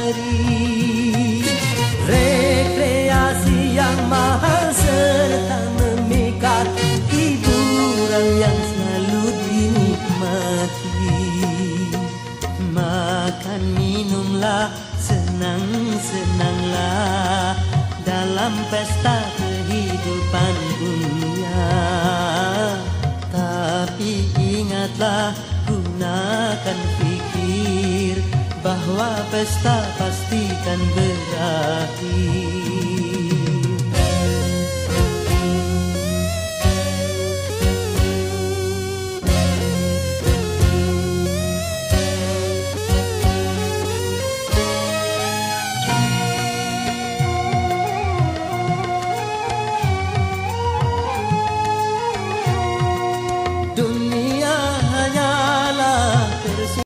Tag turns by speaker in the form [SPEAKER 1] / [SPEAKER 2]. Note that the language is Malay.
[SPEAKER 1] hari. Rekreasi yang mahal serta memikat, hiburan yang selalu dinikmati. Makan minumlah, senang-senanglah dalam pesta kehidupan dunia. Tapi ingatlah, gunakan fikir bahwa pesta pastikan berakhir. Dunia